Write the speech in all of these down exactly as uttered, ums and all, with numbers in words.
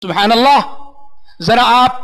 सुभान अल्लाह। जरा आप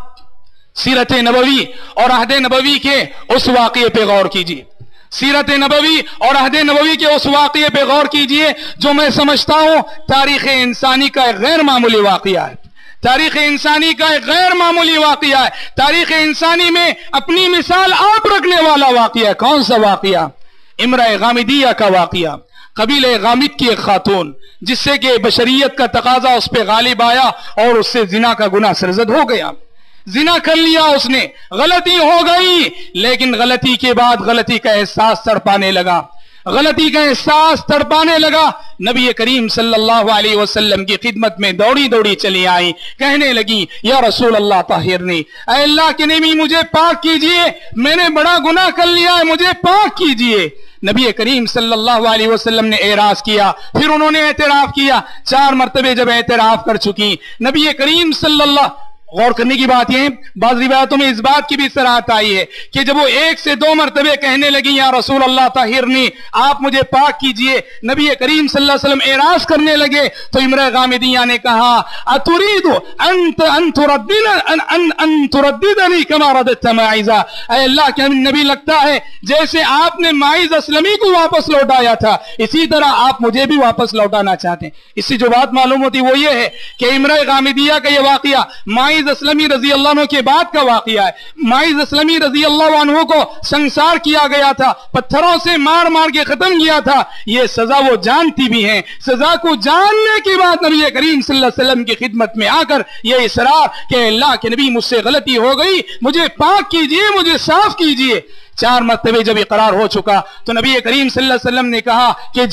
सीरत नबवी और अहद नबवी के उस वाक़ये पे गौर कीजिए, सीरत नबवी और अहद नबवी के उस वाक़ये पे गौर कीजिए जो मैं समझता हूं तारीख़ इंसानी का एक गैर मामूली वाक़या है, तारीख़ इंसानी का एक गैर मामूली वाक़या है, तारीख़ इंसानी में अपनी मिसाल आप रखने वाला वाक़या। कौन सा वाक़या? इमरा गामिदिया का वाक़या। कबीले गामिद की एक खातून जिससे कि बशरियत का तकाजा उस पर गालिब आया और उससे जिना का गुनाह सरजद हो गया, जिना कर लिया उसने, गलती हो गई, लेकिन गलती के बाद गलती का एहसास तड़पाने लगा, गलती का एहसास तड़पाने लगा। नबी करीम सल्लल्लाहु अलैहि वसल्लम की खिदमत में दौड़ी दौड़ी चली आई, कहने लगी या रसूल अल्लाह ताहिरनी, ऐ अल्लाह के नबी मुझे पाक कीजिए, मैंने बड़ा गुनाह कर लिया है, मुझे पाक कीजिए। नबी करीम सल्लल्लाहु अलैहि वसल्लम ने एराज किया, फिर उन्होंने एतराफ किया। चार मरतबे जब एतराफ कर चुकी, नबी करीम सल्लल्लाहु, गौर करने की बात यह, बाज़ रिवायतों में इस बात की भी सराहत आई है कि जब वो एक से दो मरतबे कहने लगी या रसूल अल्लाह ताहिरनी, आप मुझे पाक कीजिए, नबी करीम सल्लल्लाहु अलैहि वसल्लम एराज करने लगे तो इमरा गामिदिया ने कहा अतुरीदु अंत अंतुरद्दिना अंतुरद्दिदनी कमा रदत माइज़ा, ऐ अल्लाह के नबी लगता है जैसे आपने माइज़ असलमी को वापस लौटाया था, इसी तरह आप मुझे भी वापस लौटाना चाहते हैं। इससे जो बात मालूम होती वो ये है कि इमरा गामिदिया का यह वाक़या माइज़ असलमी रजी अल्लाह अन्हु के बाद का वाक़या है। माइज़ असलमी रजी अल्लाह अन्हु को संसार किया गया था, पत्थरों से मार मार के खत्म किया था, ये सजा वो जानती भी हैं। सजा को जानने के बाद नबी करीम सल्लल्लाहु अलैहि वसल्लम की खिदमत में आकर ये इसरार कि अल्लाह के नबी मुझसे गलती हो गई, मुझे पाक कीजिए, मुझे साफ कीजिए। चार मरतबे जब इकरार हो चुका तो नबी करीम सल्लल्लाहु अलैहि वसल्लम ने कहा कि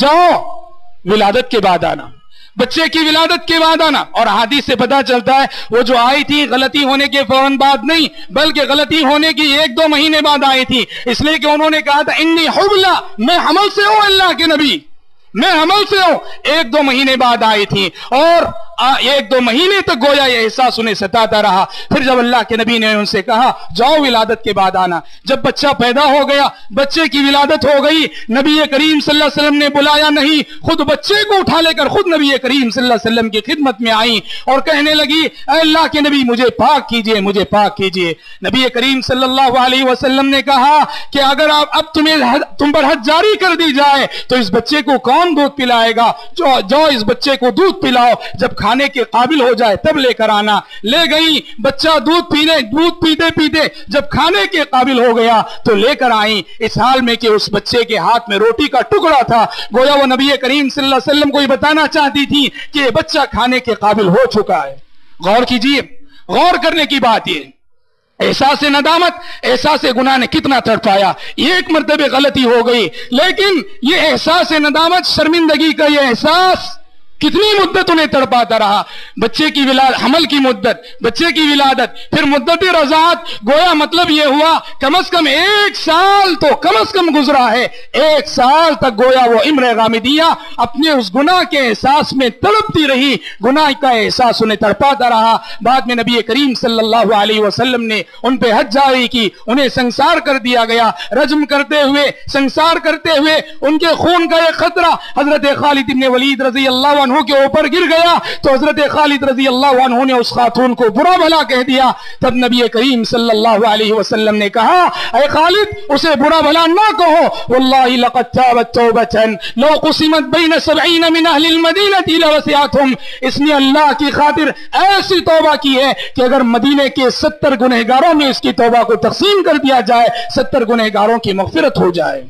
जाओ विलादत के बाद आना, बच्चे की विलादत के बाद आना। और हादीस से पता चलता है वो जो आई थी गलती होने के फौरन बाद नहीं, बल्कि गलती होने की एक दो महीने बाद आई थी, इसलिए कि उन्होंने कहा था इन्नी हुबला, मैं हमल से हूं अल्लाह के नबी, मैं हमल से हूं। एक दो महीने बाद आई थी और आ, एक दो महीने तक गोया ये एहसास उन्हें सताता रहा। फिर जब अल्लाह के नबी ने उनसे कहा जाओ विलादत के बाद आना, जब बच्चा पैदा हो गया, बच्चे की विलादत हो गई, नबी करीम सल्लल्लाहु अलैहि वसल्लम ने बुलाया नहीं, खुद बच्चे को उठा लेकर खुद नबी करीम सल्लल्लाहु अलैहि वसल्लम की खिदमत में आई और कहने लगी अल्लाह के नबी मुझे पाक कीजिए, मुझे पाक कीजिए। नबी करीम सल्लल्लाहु अलैहि वसल्लम ने कहा कि अगर आप अब तुम्हें तुम पर हद जारी कर दी जाए तो इस बच्चे को कौन दूध पिलाएगा? जो जो इस बच्चे को दूध पिलाओ, जब खाने के काबिल हो जाए तब लेकर आना। ले गई, बच्चा दूध पीने दूध पीते पीते जब खाने के काबिल हो गया तो लेकर आई, इस हाल में कि उस बच्चे के हाथ में रोटी का टुकड़ा था। गोया वो नबी करीम सल्लल्लाहु अलैहि वसल्लम को ये बताना चाहती थी कि ये बच्चा खाने के काबिल हो चुका है। गौर कीजिए, गौर करने की बात ये, एहसास नदामत, एहसास गुनाह ने कितना तड़पाया। एक मर्तबे गलती हो गई, लेकिन ये एहसास नदामत, शर्मिंदगी का ये एहसास कितनी मुद्दत उन्हें तड़पाता रहा। बच्चे की विलादत, हमल की मुद्दत, बच्चे की विलादत, फिर मुद्दत रज़ात, गोया मतलब यह हुआ कम अज कम एक साल तो कम अज कम गुजरा है। एक साल तक गोया वो इम्र गामिदिया अपने उस गुनाह के एहसास में तड़पती रही, गुनाह का एहसास उन्हें तड़पाता रहा। बाद में नबी करीम सल्लल्लाहु अलैहि वसल्लम ने उन पे हद जारी की, उन्हें संसार कर दिया गया। रज्म करते हुए, संसार करते हुए उनके खून का एक खतरा हजरत खालिद इब्न वलीद रजी अल्लाह के ऊपर गिर गया तो हजरत खालिद रजी अल्लाह अन्हु ने उस खातून को बुरा भला कह दिया। तब नबी करीम सल्लल्लाहु अलैहि वसल्लम ने कहा ऐ खालिद, उसे बुरा भला ना कहो, वल्लाहि लक़द ताबत तौबतन लौ क़ुसिमत बैन सबईन मिन अहलिल मदीनति लवसिअतहुम, इसने अल्लाह की खातिर ऐसी तौबा की है कि अगर मदीने के सत्तर गुनहगारों में इसकी तौबा को तक़सीम कर दिया जाए, सत्तर गुनहगारों की मग़फ़िरत हो जाए।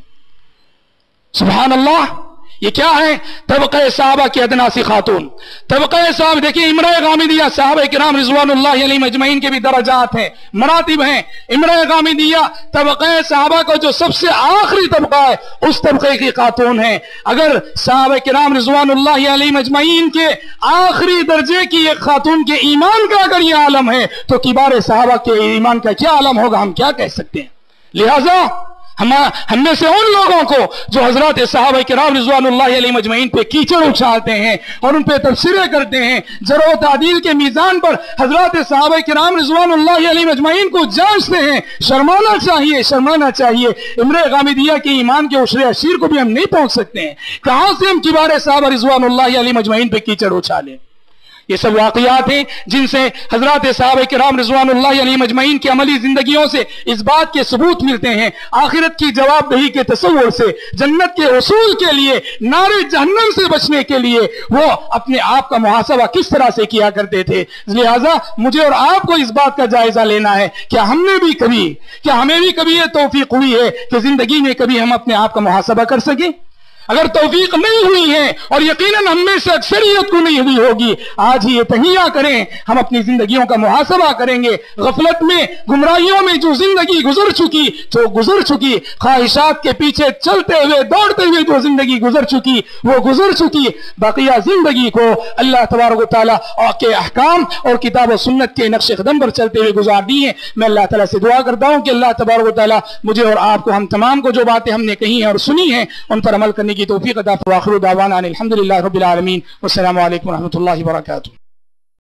सुभान अल्लाह। ये क्या है? तबक़े सहाबा की अदना सी खातून, तबक़े साहब। देखिए इम्रा गामिदिया, सहाबा किराम रिज़वानुल्लाहि अलैहिम अजमईन के भी दरजात हैं, मरातिब हैं। इम्रा गामिदिया तबक़े सहाबा का जो सबसे आखिरी तबक़ा है उस तबक़े की खातून है। अगर सहाबा किराम रिज़वानुल्लाहि अलैहिम अजमईन के आखिरी दर्जे की एक खातून के ईमान का अगर ये आलम है तो किबार सहाबा के ईमान का क्या आलम होगा, हम क्या कह सकते हैं। लिहाजा हम हम में से उन लोगों को जो हजरत सहाबा किराम रिज़वानुल्लाहि अलैहिम अजमईन पे कीचड़ उछालते हैं और उन पे तबसरे करते हैं, जरो तादील के मीज़ान पर हजरत सहाबा किराम रिज़वानुल्लाहि अलैहिम अजमईन को जांचते हैं, शर्माना चाहिए, शर्माना चाहिए। इम्रे गामिदिया के ईमान के उशरे अशीर को भी हम नहीं पहुंच सकते हैं। कहां से हम किबार सहाबा रिज़वानुल्लाहि अलैहिम अजमईन पे कीचड़ उछालें? یہ سب واقعات ہیں جن سے حضرات صحابہ کرام رضوان اللہ علیہم اجمعین کی عملی زندگیوں سے اس بات کے ثبوت ملتے ہیں، آخرت کی جواب دہی کے تصور سے، جنت کے اصول کے لیے، نار جہنم سے بچنے کے لیے وہ اپنے آپ کا محاسبہ کس طرح سے کیا کرتے تھے۔ لہٰذا مجھے اور آپ کو اس بات کا جائزہ لینا ہے کہ ہم نے بھی کبھی کیا ہمیں بھی کبھی یہ توفیق ہوئی ہے کہ زندگی میں کبھی ہم اپنے آپ کا محاسبہ کر سکیں؟ اگر توفیق نہیں ہوئی ہے، اور یقیناً ہم میں سے اکثریت کو نہیں ہوئی ہوگی، آج ہی یہ تہیہ کریں، ہم اپنی زندگیوں کا محاسبہ کریں گے۔ غفلت میں، گمراہیوں میں جو زندگی گزر چکی جو گزر چکی خواہشات کے پیچھے چلتے ہوئے دوڑتے ہوئے جو زندگی گزر چکی وہ گزر چکی بقیہ زندگی کو اللہ تبارک و تعالیٰ کے احکام اور کتاب و سنت کے نقش قدم پر چلتے ہوئے گزار دی ہیں۔ میں اللہ تعالیٰ سے دعا کرتا ہوں کہ اللہ تبارک و تعالیٰ مجھے اور آپ کو، ہم تمام کو جو باتیں ہم نے کہی ہیں اور سنی ہیں ان پر عمل کرنے کی توفیق عطا فرمائے۔ وآخر دعوانا ان الحمد للہ رب العالمین، والسلام علیکم ورحمۃ اللہ وبرکاتہ۔